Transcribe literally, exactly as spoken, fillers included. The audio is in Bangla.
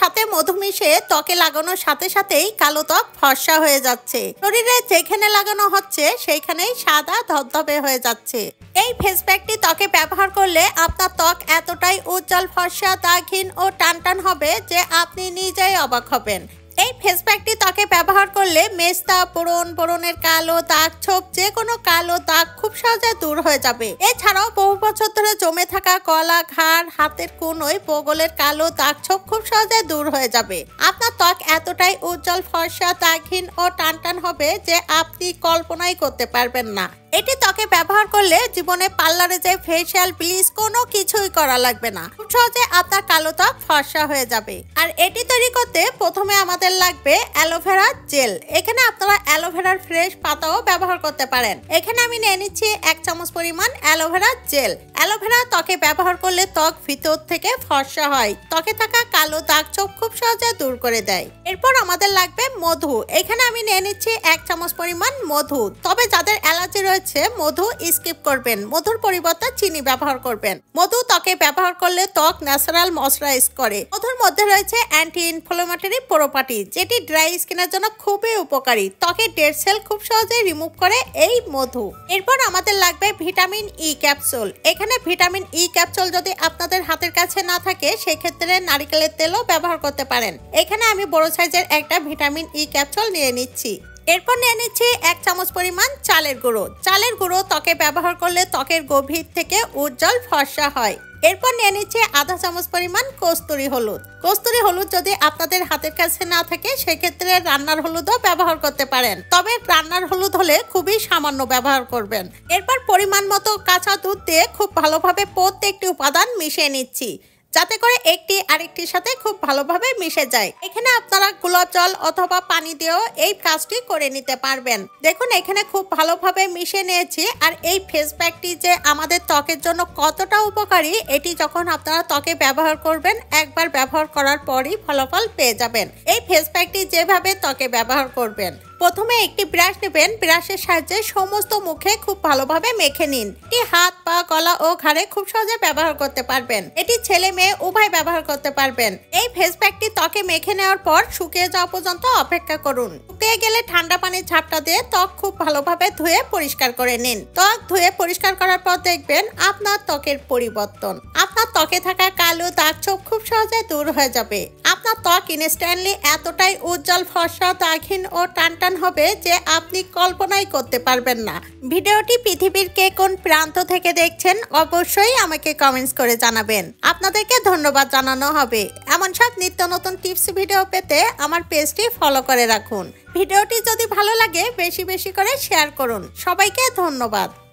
সাথে মধু মিশিয়ে ত্বকে লাগানোর সাথে সাথেই কালো ত্বক ফর্সা হয়ে যাচ্ছে। শরীরে যেখানে লাগানো হচ্ছে সেইখানেই সাদা ধবধবে হয়ে যাচ্ছে। এই ফেস প্যাকটি ত্বকে ব্যবহার করলে আপনার ত্বক এতটাই উজ্জ্বল, ফর্সা, দাগহীন ও টানটান হবে যে আপনি নিজেই অবাক হবেন। এই ফেস প্যাকটি ত্বকে ব্যবহার করলে মেস্তা, ব্রণ, ব্রণের কালো দাগ, ছোপ, যে কোনো কালো দাগ খুব সহজে দূর হয়ে যাবে। এছাড়াও বহু বছর ধরে জমে থাকা গলা, ঘাড়, হাতের কোনোয় বগলের কালো দাগ, ছোপ খুব সহজে দূর হয়ে যাবে। আপনার ত্বক এতটাই উজ্জ্বল, ফর্সা, দাগহীন ও টানটান হবে যে আপনি কল্পনাই করতে পারবেন না। এটি ত্বকে ব্যবহার করলে জীবনে পার্লারে যে ফেসিয়াল, ব্লিচ কোনো কিছুই করা লাগবে না। খুব সহজে আপনার কালো ত্বক ফর্সা হয়ে যাবে। আর এটি তৈরি করতে প্রথমে আমাদের লাগবে অ্যালোভেরা জেল। এখানে আপনারা অ্যালোভেরার ফ্রেশ পাতাও ব্যবহার করতে পারেন। এখানে আমি নিয়ে নিচ্ছি এক চামচ পরিমাণ অ্যালোভেরা জেল। অ্যালোভেরা ত্বকে ব্যবহার করলে ত্বক ভিতর থেকে ফর্সা হয়, ত্বকে থাকা কালো দাগ, ছোপ খুব সহজে দূর করে দেয়। এরপর আমাদের লাগবে মধু। এখানে আমি নিয়ে নিচ্ছি এক চামচ পরিমাণ মধু। তবে যাদের অ্যালার্জি রয়েছে মধু স্কিপ করবেন, মধুর পরিবর্তে চিনি ব্যবহার করবেন। মধু ত্বকে ব্যবহার করলে ত্বক ন্যাচারাল ময়শ্চারাইজ করে। মধুর মধ্যে রয়েছে অ্যান্টি ইনফ্লামেটরি প্রপার্টি, যেটি ড্রাই স্কিনের জন্য খুবই উপকারী। ত্বকের ডেড সেল খুব সহজে রিমুভ করে এই মধু। এরপর আমাদের লাগবে ভিটামিন ই ক্যাপসুল। এখানে ভিটামিন ই ক্যাপসুল যদি আপনাদের হাতের কাছে না থাকে সেক্ষেত্রে নারকেলের তেলও ব্যবহার করতে পারেন। এখানে আমি বড় সাইজের একটা ভিটামিন ই ক্যাপসুল নিয়ে নিচ্ছি। এরপর নিয়ে নিচ্ছি এক চামচ পরিমাণ চালের গুঁড়ো। চালের গুঁড়ো ত্বকে ব্যবহার করলে ত্বকের গভীর থেকে উজ্জ্বল ফর্সা হয়। এরপর নিয়ে নিচ্ছে আধা চামচ পরিমাণ কস্তুরি হলুদ। কস্তুরি হলুদ যদি আপনাদের হাতের কাছে না থাকে সেক্ষেত্রে রান্নার হলুদও ব্যবহার করতে পারেন, তবে রান্নার হলুদ হলে খুবই সামান্য ব্যবহার করবেন। এরপর পরিমাণ মতো কাঁচা দুধ দিয়ে খুব ভালোভাবে প্রত্যেকটি উপাদান মিশিয়ে নিচ্ছি, যাতে করে একটি আরেকটির সাথে খুব ভালোভাবে মিশে যায়। এখানে আপনারা গোলাপ জল অথবা পানি দিয়েও এই কাজটি করে নিতে পারবেন। দেখুন এখানে খুব ভালোভাবে মিশে নিয়েছি। আর এই ফেস প্যাকটি যে আমাদের ত্বকের জন্য কতটা উপকারী, এটি যখন আপনারা ত্বকে ব্যবহার করবেন একবার ব্যবহার করার পরই ফলাফল পেয়ে যাবেন। এই ফেস প্যাকটি যেভাবে ত্বকে ব্যবহার করবেন, প্রথমে একটি ব্রাশ নেবেন, ব্রাশের সাহায্যে সমস্ত মুখে খুব ভালোভাবে মেখে নিন। এটি হাত, পা, গলা ও ঘাড়ে খুব সহজে ব্যবহার করতে পারবেন। এটি ছেলে মেয়ে উভয় ব্যবহার করতে পারবেন। এই ফেস প্যাকটি ত্বকে মেখে নেওয়ার পর শুকিয়ে যাওয়া পর্যন্ত অপেক্ষা করুন। শুকিয়ে গেলে ঠান্ডা পানির ঝাপটা দিয়ে ত্বক খুব ভালোভাবে ধুয়ে পরিষ্কার করে নিন। ত্বক ধুয়ে পরিষ্কার করার পর দেখবেন আপনার ত্বকের পরিবর্তন। আপনার ত্বকে থাকা কালো দাগ, ছোপ খুব সহজে দূর হয়ে যাবে। আপনার ত্বক ইনস্ট্যান্টলি এতটাই উজ্জ্বল, ফর্সা, দাগহীন ও টানটান হবে যে আপনি কল্পনাই করতে পারবেন না। ভিডিওটি পৃথিবীর কে কোন প্রান্ত থেকে দেখছেন অবশ্যই আমাকে কমেন্টস করে জানাবেন। আপনাদেরকে ধন্যবাদ জানানো হবে। এমন সব নিত্য নতুন টিপস ভিডিও পেতে আমার পেজটি ফলো করে রাখুন। ভিডিওটি যদি ভালো লাগে বেশি বেশি করে শেয়ার করুন। সবাইকে ধন্যবাদ।